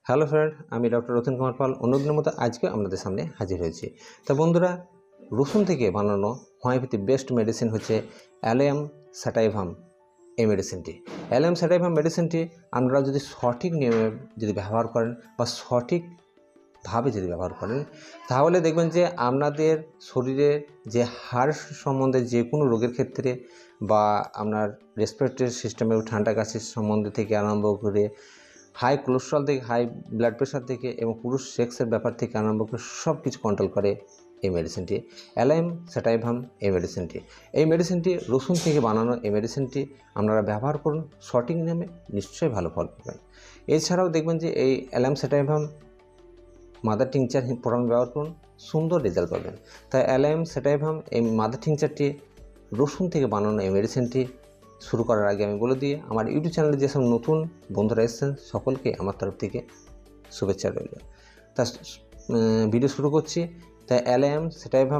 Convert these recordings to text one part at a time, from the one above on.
Hello friend, আমি doctor Ratan Kumar Pal অন্যদিনের মতো আজকে আপনাদের সামনে হাজির হয়েছি। তা বন্ধুরা, রসুন থেকে বানানো হোমিওপ্যাথি বেস্ট মেডিসিন হচ্ছে অ্যালিয়াম স্যাটাইভাম। এই মেডিসিনটি অ্যালিয়াম স্যাটাইভাম মেডিসিনটি আপনারা যদি সঠিক নিয়মে যদি ব্যবহার করেন বা সঠিকভাবে যদি ব্যবহার করেন, তাহলে দেখবেন যে আপনাদের শরীরের যে হাড় সম্বন্ধে যে কোনো রোগের ক্ষেত্রে বা আপনার রেসপিরেটরি সিস্টেমের ঠান্ডা কাশির সম্বন্ধে থেকে আরম্ভ করে হাই কোলেস্ট্রল থেকে হাই ব্লাড প্রেশার থেকে এবং পুরুষ সেক্সের ব্যাপার থেকে আরম্ভ করে সব কিছু কন্ট্রোল করে এই মেডিসিনটি অ্যালাইম স্যাটাইভাম। এই মেডিসিনটি রসুন থেকে বানানো। এই মেডিসিনটি আপনারা ব্যবহার করুন সঠিক নিয়মে, নিশ্চয়ই ভালো ফল পাবেন। এছাড়াও দেখবেন যে এই অ্যালাইম স্যাটাইভাম মাদার টিংচার ফোড়ন ব্যবহার করুন, সুন্দর রেজাল্ট পাবেন। তাই অ্যালাইম স্যাটাইভাম এই মাদার টিংচারটি রসুন থেকে বানানো এই মেডিসিনটি শুরু করার আগে আমি বলে দিই, আমার ইউটিউব চ্যানেলে যেসব নতুন বন্ধুরা এসেছেন সকলকে আমার তরফ থেকে শুভেচ্ছা রইল। তা ভিডিও শুরু করছি। তাই allium sativum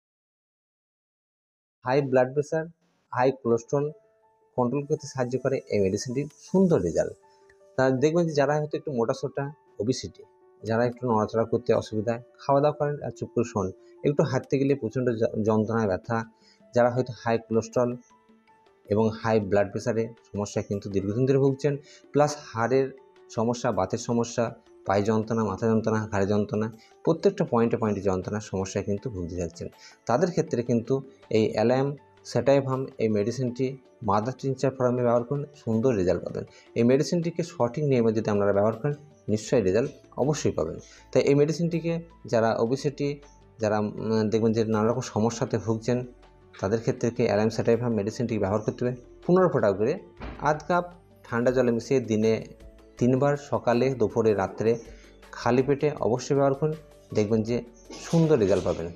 high blood pressure, high cholesterol control করতে সাহায্য করে এই মেডিসিনটির সুন্দর রেজাল্ট। তা দেখবেন যে যারা হয়তো একটু মোটাসোটা, ওবিসিটি, যারা একটু নড়াচড়া করতে অসুবিধা, খাওয়া দাওয়া করেন আর চুপ করে শোন, একটু হাঁটতে গেলে প্রচণ্ড যন্ত্রণা ব্যথা, যারা হয়তো হাই কোলেস্ট্রল এবং হাই ব্লাড প্রেশারের সমস্যায় কিন্তু দীর্ঘদিন ধরে ভুগছেন, প্লাস হাড়ের সমস্যা, বাতের সমস্যা, পায়ে যন্ত্রণা, মাথা যন্ত্রণা, ঘাড়ে যন্ত্রণা, প্রত্যেকটা পয়েন্টে যন্ত্রণার সমস্যায় কিন্তু ভুগতে যাচ্ছেন, তাদের ক্ষেত্রে কিন্তু এই অ্যালাইম স্যাটাইভাম এই মেডিসিনটি মাদার টিংচার ফর্মে ব্যবহার করুন, সুন্দর রেজাল্ট পাবেন। এই মেডিসিনটিকে সঠিক নিয়মে যদি আপনারা ব্যবহার করেন, নিশ্চয়ই রেজাল্ট অবশ্যই পাবেন। তাই এই মেডিসিনটিকে যারা ওবেসিটি, যারা দেখবেন যে নানা রকম সমস্যাতে ভুগছেন, তাদের ক্ষেত্রে কি অ্যালাইম স্যাটাইভাম মেডিসিনটি ব্যবহার করতে হবে 15 ফোঁটা করে আধ কাপ ঠান্ডা জলে মিশিয়ে দিনে 3 বার, সকালে, দুপুরে, রাত্রে খালি পেটে অবশ্যই ব্যবহার করুন, দেখবেন যে সুন্দর রেজাল্ট পাবেন।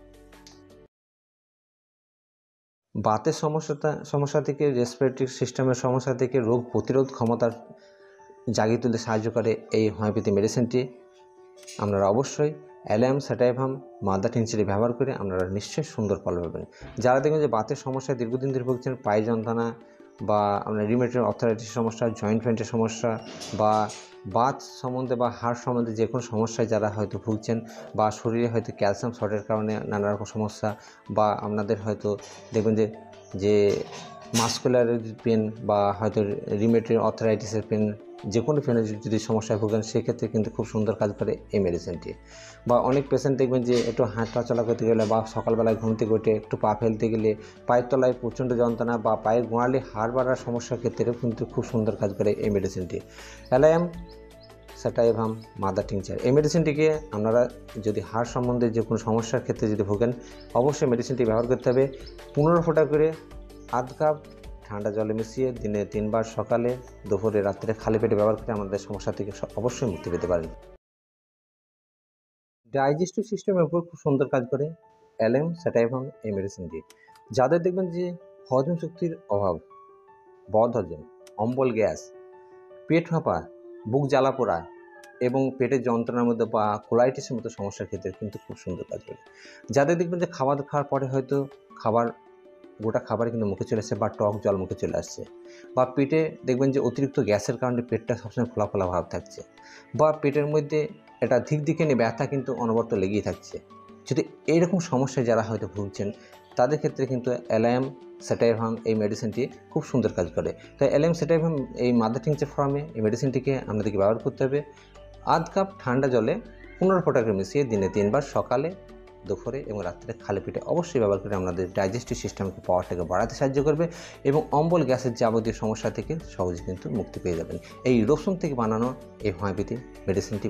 বাতের সমস্যা থেকে, রেসপিরেটরি সিস্টেমের সমস্যা থেকে রোগ প্রতিরোধ ক্ষমতার জাগিয়ে তুলতে সাহায্য করে এই হোমিওপ্যাথি মেডিসিনটি। আপনারা অবশ্যই অ্যালাইম স্যাটাইভাম মাদার টিংচারটি ব্যবহার করে আপনারা নিশ্চয়ই সুন্দর ফল পাবেন। যারা দেখবেন যে বাতের সমস্যায় দীর্ঘদিন ধরে ভুগছেন, পায়ে যন্ত্রণা বা আপনার রিউমেটয়েড আর্থ্রাইটিসের সমস্যা, জয়েন্ট ফয়েন্টের সমস্যা বা বাত সম্বন্ধে বা হাড় সম্বন্ধে যে কোনো সমস্যায় যারা হয়তো ভুগছেন, বা শরীরে হয়তো ক্যালসিয়াম শর্টের কারণে নানা রকম সমস্যা, বা আপনাদের হয়তো দেখবেন যে মাসকুলার পেন বা হয়তো রিউমেটয়েড আর্থ্রাইটিসের পেন, যে কোনো পেনের যদি সমস্যায় ভোগেন, সেক্ষেত্রে কিন্তু খুব সুন্দর কাজ করে এই মেডিসিনটি। বা অনেক পেশেন্ট দেখবেন যে একটু হাঁটা চলা করতে গেলে বা সকালবেলায় ঘুম থেকে উঠে একটু পা ফেলতে গেলে পায়ের তলায় প্রচণ্ড যন্ত্রণা বা পায়ের গোড়ালি হাড় বাড়ার সমস্যার ক্ষেত্রেও কিন্তু খুব সুন্দর কাজ করে এই মেডিসিনটি অ্যালাইম স্যাটাইভাম মাদার টিংচার। এই মেডিসিনটিকে আপনারা যদি হাড় সম্বন্ধে যে কোনো সমস্যার ক্ষেত্রে যদি ভোগেন, অবশ্যই মেডিসিনটি ব্যবহার করতে হবে। 15 ফোঁটা করে আধ কাপ ঠান্ডা জলে মিশিয়ে দিনে 3 বার, সকালে, দুপুরে, রাত্রে খালি পেটে ব্যবহার করে আমাদের সমস্যা থেকে অবশ্যই মুক্তি পেতে পারেন। ডাইজেস্টিভ সিস্টেমের উপর খুব সুন্দর কাজ করে অ্যালাইম স্যাটাইভাম এই মেডিসিনটি। যাদের দেখবেন যে হজম শক্তির অভাব, বদহজম, অম্বল গ্যাস, পেট ফাঁপা, বুক জ্বালা পোড়া এবং পেটের যন্ত্রণার মধ্যে বা কোলাইটিসের মতো সমস্যার ক্ষেত্রে কিন্তু খুব সুন্দর কাজ করে। যাদের দেখবেন যে খাবার খাওয়ার পরে হয়তো গোটা খাবার কিন্তু মুখে চলে আসছে বা টক জল মুখে চলে আসছে, বা পেটে দেখবেন যে অতিরিক্ত গ্যাসের কারণে পেটটা সবসময় ফোলা ফোলা ভাব থাকছে, বা পেটের মধ্যে এটা দিকে নিয়ে ব্যথা কিন্তু অনবরত লেগেই থাকছে, যদি এইরকম সমস্যায় যারা হয়তো ভুগছেন, তাদের ক্ষেত্রে কিন্তু অ্যালাইম স্যাটাইভাম এই মেডিসিনটি খুব সুন্দর কাজ করে। তাই অ্যালাইম স্যাটাইভাম এই মাদার টিংচার ফর্মে এই মেডিসিনটিকে আপনাদেরকে ব্যবহার করতে হবে। আধ কাপ ঠান্ডা জলে 15 ফোঁটা করে মিশিয়ে দিনে 3 বার, সকালে, দুপুরে এবং রাত্রে খালি পেটে অবশ্যই ব্যবহার করে আমাদের ডাইজেস্টিভ সিস্টেমকে, পাওয়ারটাকে বাড়াতে সাহায্য করবে এবং অম্বল গ্যাসের যাবতীয় সমস্যা থেকে সহজে কিন্তু মুক্তি পেয়ে যাবেন এই রসুন থেকে বানানো এই হোমিওপ্যাথি মেডিসিনটি।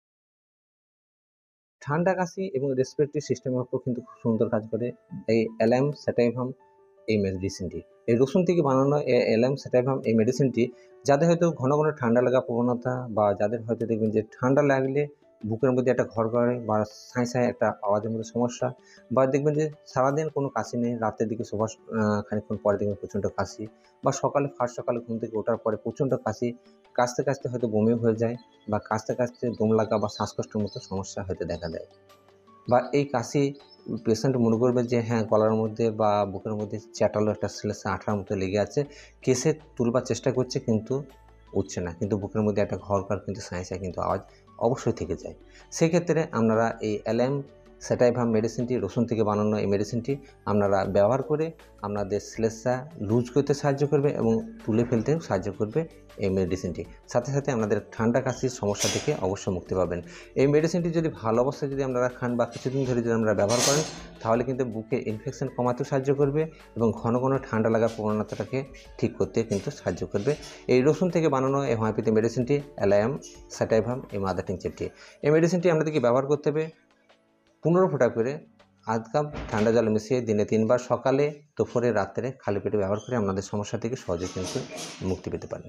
ঠান্ডা কাশি এবং রেসপিরেটরি সিস্টেমের উপর কিন্তু খুব সুন্দর কাজ করে এই অ্যালাইম স্যাটাইভাম এই মেডিসিনটি। এই রসুন থেকে বানানো অ্যালাইম স্যাটাইভাম এই মেডিসিনটি যাদের হয়তো ঘন ঘন ঠান্ডা লাগা প্রবণতা, বা যাদের হয়তো দেখবেন যে ঠান্ডা লাগলে বুকের মধ্যে একটা ঘড়ঘড়ে বা সাঁই সাঁই একটা আওয়াজের মধ্যে সমস্যা, বা দেখবেন যে সারাদিন কোনো কাশি নেই, রাতের দিকে শোবার খানিকক্ষণ পরে দেখবেন প্রচণ্ড কাশি, বা সকালে ঘুম থেকে ওঠার পরে প্রচণ্ড কাশি, কাশতে কাশতে হয়তো বমি হয়ে যায়, বা কাশতে কাশতে দম লাগা বা শ্বাসকষ্টের মতো সমস্যা হয়তো দেখা দেয়, বা এই কাশি পেশেন্ট মনে করবে যে হ্যাঁ গলার মধ্যে বা বুকের মধ্যে চ্যাটালো একটা আঠার মতো লেগে আছে, কেসে তুলবার চেষ্টা করছে কিন্তু উঠছে না, কিন্তু বুকের মধ্যে একটা ঘরঘর কিন্তু সাঁই কিন্তু আওয়াজ অবশ্যই থেকে যায়। সেক্ষেত্রে আপনারা এই অ্যালাইম স্যাটাইভাম মেডিসিনটি, রসুন থেকে বানানো এই মেডিসিনটি আপনারা ব্যবহার করে আপনাদের শ্লেষ্মা লুজ করতে সাহায্য করবে এবং তুলে ফেলতেও সাহায্য করবে এই মেডিসিনটি। সাথে সাথে আপনাদের ঠান্ডা কাশির সমস্যা থেকে অবশ্যই মুক্তি পাবেন। এই মেডিসিনটি যদি ভালো অবস্থায় যদি আপনারা খান বা কিছুদিন ধরে যদি আপনারা ব্যবহার করেন, তাহলে কিন্তু বুকে ইনফেকশন কমাতেও সাহায্য করবে এবং ঘন ঘন ঠান্ডা লাগার প্রবণতাটাকে ঠিক করতে কিন্তু সাহায্য করবে এই রসুন থেকে বানানো এই হোমিওপ্যাথি মেডিসিনটি, অ্যালাইম স্যাটাইভাম এই মাদার টিংচারটি। এই মেডিসিনটি আমাদেরকে ব্যবহার করতে হবে 15 ফোঁটা করে আধ কাপ ঠান্ডা জলে মিশিয়ে দিনে 3 বার, সকালে, দুপুরে, রাত্রে খালি পেটে ব্যবহার করে আপনাদের সমস্যা থেকে সহজে কিন্তু মুক্তি পেতে পারেন।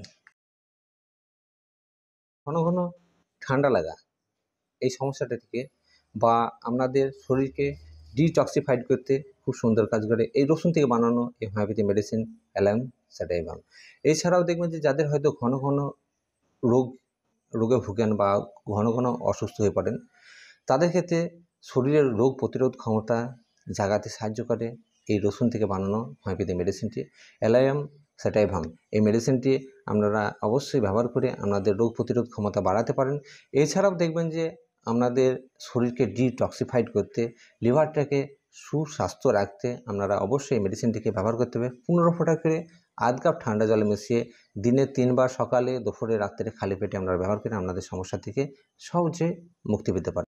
ঘন ঘন ঠান্ডা লাগা এই সমস্যাটা থেকে বা আপনাদের শরীরকে ডিটক্সিফাইড করতে খুব সুন্দর কাজ করে এই রসুন থেকে বানানো এই হোমিওপ্যাথি মেডিসিন অ্যালাইম স্যাটাইভাম। এছাড়াও দেখবেন যে যাদের হয়তো ঘন ঘন রোগে ভুগেন বা ঘন ঘন অসুস্থ হয়ে পড়েন, তাদের ক্ষেত্রে শরীরের রোগ প্রতিরোধ ক্ষমতা জাগাতে সাহায্য করে এই রসুন থেকে বানানো হোমিওপ্যাথি মেডিসিনটি অ্যালাইম স্যাটাইভাম। এই মেডিসিনটি আপনারা অবশ্যই ব্যবহার করে আপনাদের রোগ প্রতিরোধ ক্ষমতা বাড়াতে পারেন। এছাড়াও দেখবেন যে আপনাদের শরীরকে ডিটক্সিফাইড করতে, লিভারটাকে সুস্বাস্থ্য রাখতে আপনারা অবশ্যই এই মেডিসিনটিকে ব্যবহার করতে হবে। 15 ফোঁটা করে আধ কাপ ঠান্ডা জলে মিশিয়ে দিনে 3 বার, সকালে, দুপুরে, রাত্রে খালি পেটে আপনারা ব্যবহার করে আপনাদের সমস্যা থেকে সহজে মুক্তি পেতে পারেন।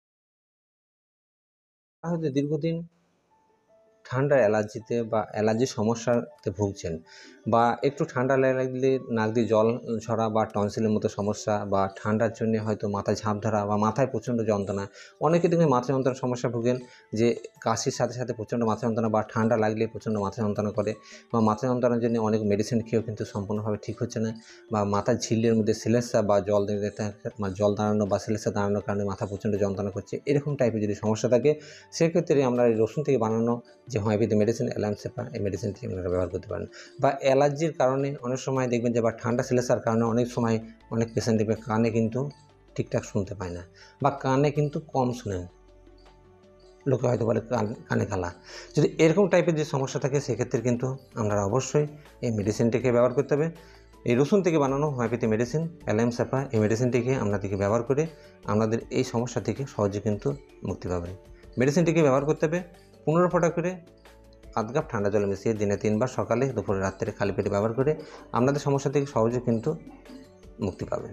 হয়তো দীর্ঘদিন ঠান্ডা অ্যালার্জিতে বা অ্যালার্জির সমস্যাতে ভুগছেন বা একটু ঠান্ডা লাগলে নাক দিয়ে জল ঝরা বা টনসিলের মতো সমস্যা বা ঠান্ডার জন্য হয়তো মাথায় ঝাঁপ ধরা বা মাথায় প্রচণ্ড যন্ত্রণা, অনেকে দেখবেন মাথা যন্ত্রণার সমস্যা ভুগেন যে কাশির সাথে সাথে প্রচণ্ড মাথা যন্ত্রণা বা ঠান্ডা লাগলে প্রচণ্ড মাথা যন্ত্রণা করে বা মাথা যন্ত্রণার জন্য অনেক মেডিসিন খেয়েও কিন্তু সম্পূর্ণভাবে ঠিক হচ্ছে না বা মাথার ঝিল্লির মধ্যে শ্লেষ্মা বা জল দাঁড়ানো বা শ্লেষ্মা দাঁড়ানোর কারণে মাথা প্রচণ্ড যন্ত্রণা করছে, এরকম টাইপের যদি সমস্যা থাকে সেক্ষেত্রে আমরা এই রসুন থেকে বানানো যে হোমিওপ্যাথি মেডিসিন অ্যালাইম সেপা এই মেডিসিনটি আপনারা ব্যবহার করতে পারেন। বা অ্যালার্জির কারণে অনেক সময় দেখবেন যে বা ঠান্ডা শ্লেষ্মার কারণে অনেক সময় অনেক পেশেন্ট দেখবে কানে কিন্তু ঠিকঠাক শুনতে পায় না বা কানে কিন্তু কম শুনেন, লোকে হয়তো বলে কানে কালা। যদি এরকম টাইপের যে সমস্যা থাকে সেক্ষেত্রে কিন্তু আপনারা অবশ্যই এই মেডিসিনটিকে ব্যবহার করতে হবে। এই রসুন থেকে বানানো হোমিওপ্যাথি মেডিসিন অ্যালাইম সেপা এই মেডিসিনটিকে আপনাদেরকে ব্যবহার করে আপনাদের এই সমস্যা থেকে সহজে কিন্তু মুক্তি পাবেন। মেডিসিনটিকে ব্যবহার করতে হবে 15 ফোঁটা করে আধ কাপ ঠান্ডা জলে মিশিয়ে দিনে 3 বার, সকালে, দুপুরে, রাত্রে খালি পেটে ব্যবহার করে আপনাদের সমস্যা থেকে সহজে কিন্তু মুক্তি পাবেন।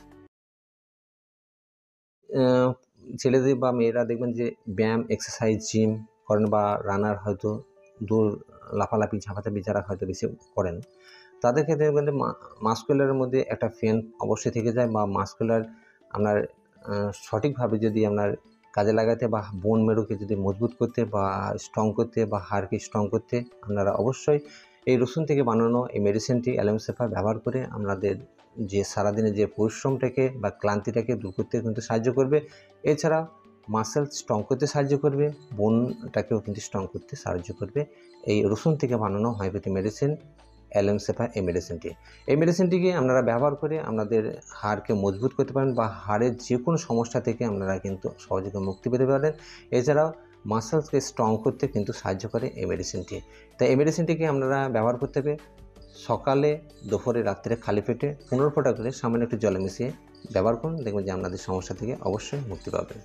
ছেলেদের বা মেয়েরা দেখবেন যে ব্যায়াম, এক্সারসাইজ, জিম করেন বা রানার হয়তো দৌড়, লাফালাফি, ঝাঁপাঝাঁপি যারা হয়তো বেশি করেন, তাদের ক্ষেত্রে দেখবেন যে মাসকুলারের মধ্যে একটা পেন অবশ্যই থেকে যায় বা মাসকুলার আপনার সঠিকভাবে যদি আপনার কাজে লাগাতে বা বোন মেরুকে যদি মজবুত করতে বা স্ট্রং করতে বা হাড়কে স্ট্রং করতে আপনারা অবশ্যই এই রসুন থেকে বানানো এই মেডিসিনটি অ্যালাইম সেপা ব্যবহার করে আপনাদের যে সারাদিনের যে পরিশ্রমটাকে বা ক্লান্তিটাকে দূর করতে কিন্তু সাহায্য করবে। এছাড়া মাসেল স্ট্রং করতে সাহায্য করবে, বোনটাকেও কিন্তু স্ট্রং করতে সাহায্য করবে এই রসুন থেকে বানানো হোমিওপ্যাথি মেডিসিন অ্যালাইম সেপা এই মেডিসিনটি। এই মেডিসিনটিকে আপনারা ব্যবহার করে আপনাদের হাড়কে মজবুত করতে পারেন বা হাড়ের যে কোনো সমস্যা থেকে আপনারা কিন্তু সহজে মুক্তি পেতে পারেন। এছাড়াও মাসেলসকে স্ট্রং করতে কিন্তু সাহায্য করে এই মেডিসিনটি। তাই এই মেডিসিনটিকে আপনারা ব্যবহার করতে হবে সকালে, দুপুরে, রাত্রে খালি পেটে 15 ফোঁটা করে সামান্য একটু জলে মিশিয়ে ব্যবহার করুন, দেখবেন যে আপনাদের সমস্যা থেকে অবশ্যই মুক্তি পাবেন।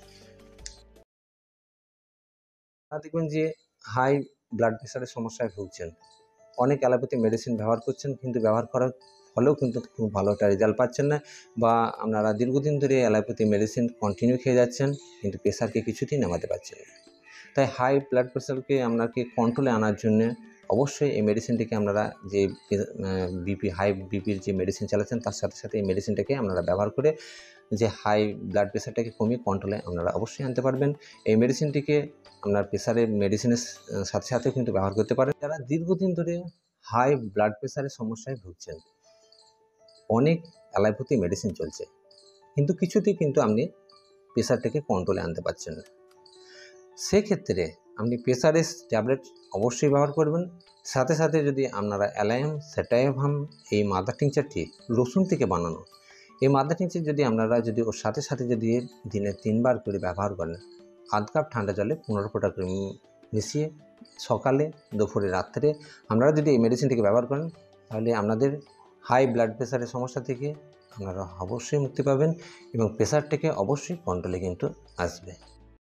দেখবেন যে হাই ব্লাড প্রেশারের সমস্যায় ভুগছেন, অনেক অ্যালোপ্যাথি মেডিসিন ব্যবহার করছেন কিন্তু ব্যবহার করার ফলেও কিন্তু খুব ভালো একটা রেজাল্ট পাচ্ছেন না বা আপনারা দীর্ঘদিন ধরে অ্যালোপ্যাথি মেডিসিন কন্টিনিউ খেয়ে যাচ্ছেন কিন্তু প্রেশারকে কিছুতেই নামাতে পারছেন না। তাই হাই ব্লাড প্রেশারকে আপনাকে কন্ট্রোলে আনার জন্য অবশ্যই এই মেডিসিনটিকে আপনারা যে হাই বিপির যে মেডিসিন চালাচ্ছেন তার সাথে সাথে এই মেডিসিনটাকে আপনারা ব্যবহার করে যে হাই ব্লাড প্রেশারটাকে কমিয়ে কন্ট্রোলে আপনারা অবশ্যই আনতে পারবেন। এই মেডিসিনটিকে আপনার প্রেশারের মেডিসিনের সাথে সাথেও কিন্তু ব্যবহার করতে পারেন। যারা দীর্ঘদিন ধরে হাই ব্লাড প্রেশারের সমস্যায় ভুগছেন, অনেক অ্যালোপ্যাথি মেডিসিন চলছে কিন্তু কিছুতেই কিন্তু আপনি প্রেশারটাকে কন্ট্রোলে আনতে পারছেন না, সেক্ষেত্রে আপনি প্রেশারের ট্যাবলেট অবশ্যই ব্যবহার করবেন। সাথে সাথে যদি আপনারা অ্যালাইম স্যাটাইভাম এই মাদার টিংচারটি রসুন থেকে বানানো এই মাদার টিংচার যদি আপনারা যদি ওর সাথে সাথে যদি দিনে 3 বার করে ব্যবহার করেন, আধ কাপ ঠান্ডা জলে 15 ফোঁটা করে মিশিয়ে সকালে, দুপুরে, রাত্রে আপনারা যদি এই মেডিসিনটিকে ব্যবহার করেন, তাহলে আপনাদের হাই ব্লাড প্রেশারের সমস্যা থেকে আপনারা অবশ্যই মুক্তি পাবেন এবং প্রেশার থেকে অবশ্যই কন্ট্রোলে কিন্তু আসবে।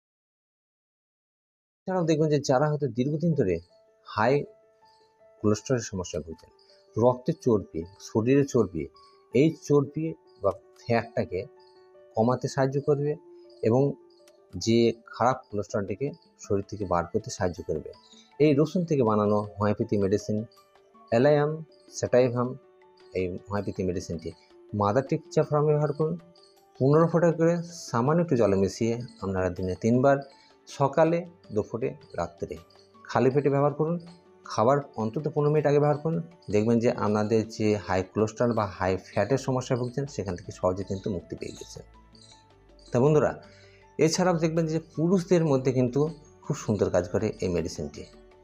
এছাড়াও দেখবেন যে যারা হয়তো দীর্ঘদিন ধরে হাই কোলেস্টেরলের সমস্যায় ভুগছেন, রক্তের চর্বি, শরীরের চর্বি, এই চর্বি বা ফ্যাটটাকে কমাতে সাহায্য করবে এবং যে খারাপ কোলেস্টেরলটিকে শরীর থেকে বার করতে সাহায্য করবে। এই রসুন থেকে বানানো হোমিওপ্যাথি মেডিসিন অ্যালায়াম স্যাটাইভাম, এই হোমিওপ্যাথি মেডিসিনটি মাদার টিংচার ফর্মে ব্যবহার করুন। 15 ফোঁটা করে সামান্য একটু জলে মিশিয়ে আপনারা দিনে 3 বার, সকালে, দুপুরে, রাত্রে খালি পেটে ব্যবহার করুন। খাবার অন্তত 15 মিনিট আগে ব্যবহার করুন। দেখবেন যে আপনাদের যে হাই কোলেস্টেরল বা হাই ফ্যাটের সমস্যায় ভুগছেন সেখান থেকে সহজে কিন্তু মুক্তি পেয়ে গেছেন। তা বন্ধুরা, এছাড়াও দেখবেন যে পুরুষদের মধ্যে কিন্তু খুব সুন্দর কাজ করে এই মেডিসিনটি।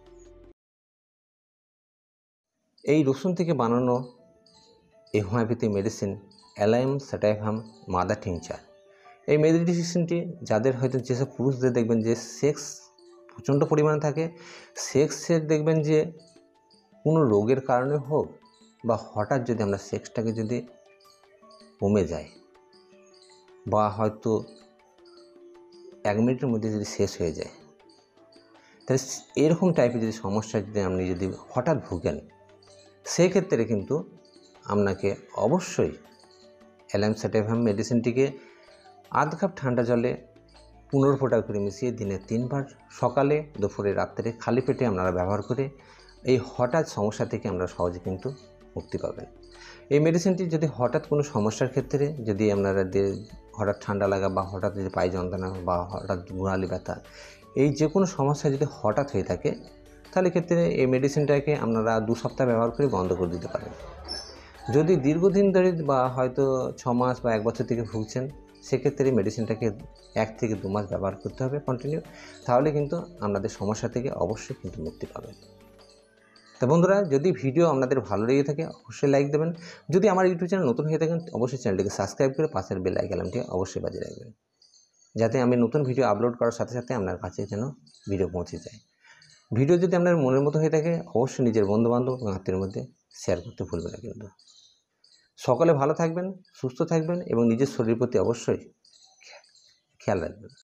এই রসুন থেকে বানানো এই homeopathy medicine allium sativum mother tincture, এই মেডিসিনটি যাদের হয়তো যেসব পুরুষদের দেখবেন যে সেক্স প্রচণ্ড পরিমাণে থাকে, সেক্সের দেখবেন যে কোনো রোগের কারণে হোক বা হঠাৎ যদি আমরা সেক্সটাকে যদি কমে যায় বা হয়তো 1 মিনিটের মধ্যে যদি শেষ হয়ে যায়, তাহলে এরকম টাইপের যদি সমস্যা যদি আপনি যদি হঠাৎ ভুগেন, সেক্ষেত্রে কিন্তু আপনাকে অবশ্যই অ্যালায়াম স্যাটাইভাম মেডিসিনটিকে আধ কাপ ঠান্ডা জলে 15 ফোঁটা করে মিশিয়ে দিনে 3 বার, সকালে, দুপুরে, রাত্রে খালি পেটে আপনারা ব্যবহার করে এই হঠাৎ সমস্যা থেকে আমরা সহজে কিন্তু মুক্তি পাবেন। এই মেডিসিনটি যদি হঠাৎ কোনো সমস্যার ক্ষেত্রে যদি আপনারা হঠাৎ ঠান্ডা লাগা বা হঠাৎ যদি পায়ে যন্ত্রণা বা হঠাৎ গোড়ালি ব্যথা, এই যে কোনো সমস্যা যদি হঠাৎ হয়ে থাকে, তাহলে ক্ষেত্রে এই মেডিসিনটাকে আপনারা 2 সপ্তাহ ব্যবহার করে বন্ধ করে দিতে পারেন। যদি দীর্ঘদিন ধরে বা হয়তো 6 মাস বা 1 বছর থেকে ভুগছেন, সেক্ষেত্রে মেডিসিনটাকে 1 থেকে 2 মাস ব্যবহার করতে হবে কন্টিনিউ, তাহলে কিন্তু আপনাদের সমস্যা থেকে অবশ্যই কিন্তু মুক্তি পাবেন। তো বন্ধুরা, যদি ভিডিও আপনাদের ভালো লেগে থাকে অবশ্যই লাইক দেবেন। যদি আমার ইউটিউব চ্যানেল নতুন হয়ে থাকেন অবশ্যই চ্যানেলটিকে সাবস্ক্রাইব করে পাশের বেল আইকনটি অবশ্যই বাজিয়ে রাখবেন, যাতে আমি নতুন ভিডিও আপলোড করার সাথে সাথে আপনার কাছে যেন ভিডিও পৌঁছে যায়। ভিডিও যদি আপনার মনের মতো হয়ে থাকে অবশ্যই নিজের বন্ধুবান্ধব এবং আত্মীয়ের মধ্যে শেয়ার করতে ভুলবেন না কিন্তু। সকলে ভালো থাকবেন, সুস্থ থাকবেন এবং নিজের শরীরের প্রতি অবশ্যই খেয়াল রাখবেন।